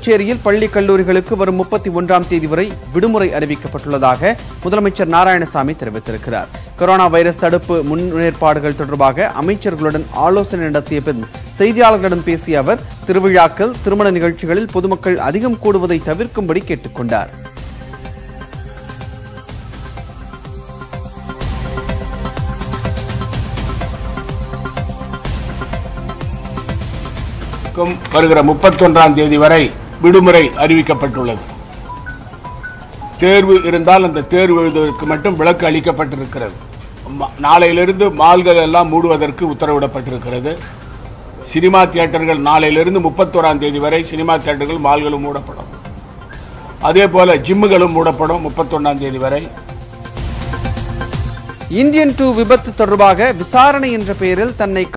புதுச்சேரியில் பள்ளி கல்லூரிகளுக்கு வரும் 31ஆம் தேதி வரை விடுமுறை அறிவிக்கப்பட்டுள்ளதாக முதலமைச்சர் நாராயணசாமி தெரிவித்திருக்கிறார். கொரோனா வைரஸ் தடுப்பு முன்னேற்பாடுகள் தொடர்பாக அமைச்சர்களுடன் ஆலோசனை நடத்திய பின் செய்தியாளர்களிடம் பேசிய அவர் திருவிழாக்கள், திருமண நிகழ்ச்சிகளில் பொதுமக்கள் அதிகம் கூடுவதை தவிர்க்கும்படி கேட்டுக் கொண்டார். வருகிற 31ஆம் தேதி வரை விடுமுறை அறிவிக்கப்பட்டுள்ளது. தேர்வு இருந்தால் அந்த தேர்வு எழுதுவதற்கு மட்டும் விலக்கு அளிக்கப்பட்டிருக்கிறது. நாளையிலிருந்து மால்கள் எல்லாம் மூடுவதற்கு உத்தரவிடப்பட்டிருக்கிறது. சினிமா தியேட்டர்கள் நாளையிலிருந்து 31ஆம் தேதி வரை சினிமா தியேட்டர்கள், மால்களும் மூடப்படும். அதே போல ஜிம்முகளும் மூடப்படும் 31ஆம் தேதி வரை. இந்தியன் 2 விபத்து தொடர்பாக விசாரணை என்ற பெயரில் தன்னை